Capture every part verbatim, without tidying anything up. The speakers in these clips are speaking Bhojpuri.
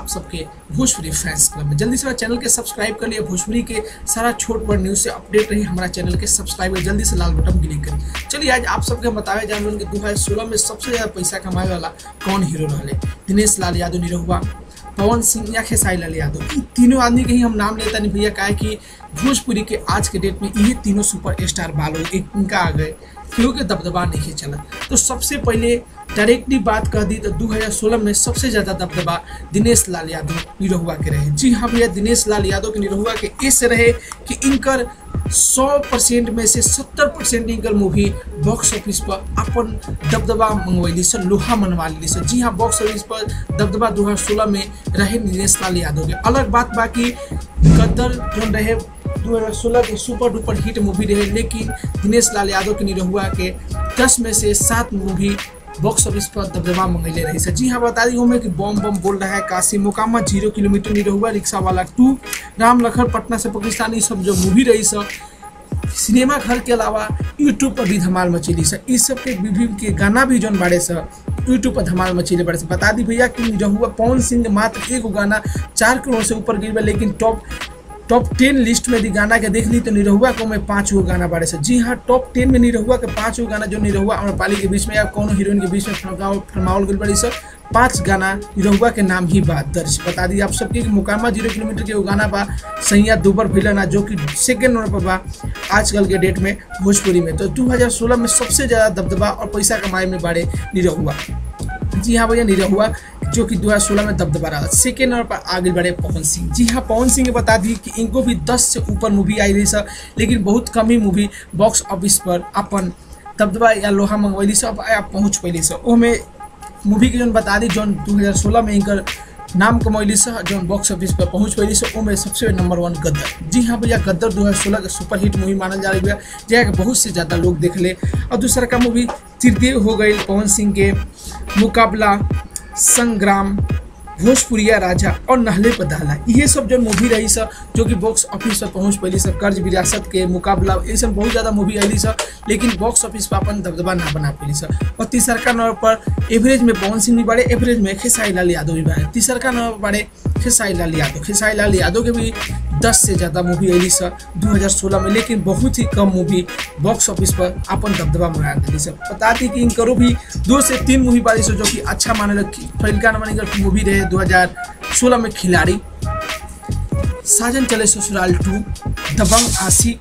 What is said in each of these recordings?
आप सबके भोजपुरी फैंस क्लब में। जल्दी से हमारे चैनल के सब्सक्राइब कर लिए, भोजपुरी के सारा छोट बड़ न्यूज़ से अपडेट रही हमारा चैनल के सब्सक्राइब कर, जल्दी से लाल बटन क्लिक करिए। चलिए आज आप सबके बतावे जान कि दो हज़ार सोलह में सबसे ज़्यादा पैसा कमाए वाला कौन हीरो रहे। दिनेश लाल यादव निरहुआ, पवन सिंह या खेसारी लाल यादव, इन तीनों आदमी के ही हम नाम लेता नहीं भैया, काहे कि भोजपुरी के आज के डेट में ये तीनों सुपर स्टार बालो इनका आ गए, क्यों के दबदबा नहीं चला। तो सबसे पहले डायरेक्टली बात कर दी तो दो हज़ार सोलह में सबसे ज़्यादा दबदबा दिनेश लाल यादव निरहुआ के रहे। जी हाँ भैया, दिनेश लाल यादव के निरहुआ के ऐसे रहे कि इनकर सौ परसेंट में से सत्तर परसेंट इनकर मूवी बॉक्स ऑफिस पर अपन दबदबा मंगवैली से, लोहा मनवा ली से। जी हाँ, बॉक्स ऑफिस पर दबदबा दो हज़ार सोलह में रहे दिनेश लाल यादव के। अलग बात बाकी गदर जो रहे दो हज़ार सोलह के सुपर डुपर हिट मूवी रहे, लेकिन दिनेश लाल यादव के निरहुआ के दस में से सात मूवी बॉक्स ऑफिस पर दबदबा मंगैले रही है। जी हाँ, बता दी हूँ कि बम बम बोल रहा है Kashi, Mokama, zero kilometre Nirahua, rickshaw वाला टू, राम लखन, पटना से पाकिस्तानी, सब जो मूवी रही सब सिनेमा घर के अलावा यूट्यूब पर भी धमाल मचेली सर। इस सब के विभिन्न के गाना भी जौन बाड़े सर यूट्यूब पर धमाल मचेले बड़े से। बता दी भैया कि निरहुआ पवन सिंह मात्र एक गाना चार करोड़ से ऊपर गिर, लेकिन टॉप टॉप टेन लिस्ट में भी गाना के देख ली तो निरहुआ को में पाँच गो गाना बारे से। जी हाँ, टॉप टेन में निरहुआ के पाँच गो गाना जो निरहुआ आम्रपाली के बीच में या कौन हीरोइन के बीच में फरमावल गई बड़ी सर, पाँच गाना निरहुआ के नाम ही बात दर्ज। बता दी आप सबके मुकामा जीरो किलोमीटर के वो गाना बा सैया दुबर भिलना, जो कि सेकेंड नंबर पर बा आजकल के डेट में भोजपुरी में। तो दो हज़ार सोलह में सबसे ज़्यादा दबदबा और पैसा कमाए में बारे निरहुआ। जी हाँ भैया, निरहुआ जो कि दो हज़ार सोलह में दबदबा रहा। सेकेंड नंबर पर आगे बढ़े पवन सिंह। जी हाँ, पवन सिंह बता दी कि इनको भी दस से ऊपर मूवी आई रही सर, लेकिन बहुत कम ही मूवी बॉक्स ऑफिस पर अपन दबदबा या लोहा मंगवैली सब आप पहुँच पैली सर। वो में मूवी के जौन बता दी जौन दो हज़ार सोलह में इनकर नाम कमैली सर, जौन बॉक्स ऑफिस पर पहुँच पैली सर, वो में सबसे नंबर वन गद्दर। जी हाँ भैया, गद्दर दो हज़ार सोलह के सुपर हिट मूवी मानल जा रही है, जहाँ बहुत से ज़्यादा लोग देख ले। और दूसरा का मूवी त्रिदेव हो गई पवन सिंह के, मुकाबला, संग्राम, भोजपुरिया राजा और नहले पदाला, ये सब जो मूवी रही सर जो कि बॉक्स ऑफिस पर पहुँच पैली सर। कर्ज विरासत के, मुकाबला, ये सब बहुत ज़्यादा मूवी आई सर, लेकिन बॉक्स ऑफिस पर अपन दबदबा ना बना पैली सर। और तीसरा का नंबर पर एवरेज में पवन सिंह भी बढ़े, एवरेज में खेसारी लाल यादव भी बढ़े। तीसरा का नंबर पर बढ़े खेसारी लाल यादव। खेसारी लाल यादव के भी दस से ज़्यादा मूवी आई सर दो हज़ार सोलह में, लेकिन बहुत ही कम मूवी बॉक्स ऑफिस पर अपन दबदबा बना दी सर। बता दी कि इनकरो भी दो से तीन मूवी बारी सर जो कि अच्छा माने रखी। पहलका नंबर इनकर मूवी रहे दो हज़ार सोलह में खिलाड़ी, साजन चले ससुराल टू, दबंग आशिक,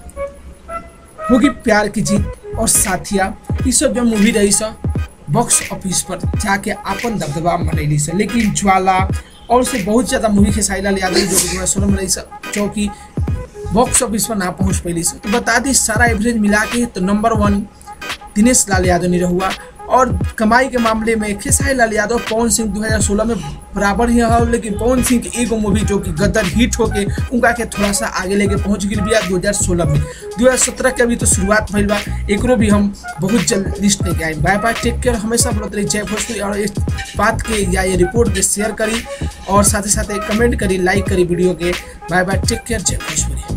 होगी प्यार की जीत और साथिया, ये सब जो मूवी रही सर बॉक्स ऑफिस पर जाके अपन दबदबा मनैली सर। लेकिन ज्वाला और से बहुत ज़्यादा मूवी खेसारी लाल यादव जो कि दो हज़ार सोलह में रही सर, जो कि बॉक्स ऑफिस पर ना पहुँच पैली सर। तो बता दी सारा एवरेज मिला के तो नंबर वन दिनेश लाल यादव निरहुआ, और कमाई के मामले में खेसारी लाल यादव पवन सिंह दो हज़ार सोलह में बराबर ही है, लेकिन पवन सिंह के एगो मूवी जो कि गदर हिट होके उनका के थोड़ा सा आगे लेके पहुंच गई बिया दो हज़ार सोलह में। दो हज़ार सत्रह के अभी तो शुरुआत भइल बा, एकरो भी हम बहुत जल्द लिस्ट लेके आए। बाय बाय, टेक केयर, हमेशा बोलते रही जय भोजपुरी। और इस बात के या ये रिपोर्ट के शेयर करी और साथ ही साथ कमेंट करी, लाइक करी वीडियो के। बाय बाय, टेक केयर, जय भोजपुरी।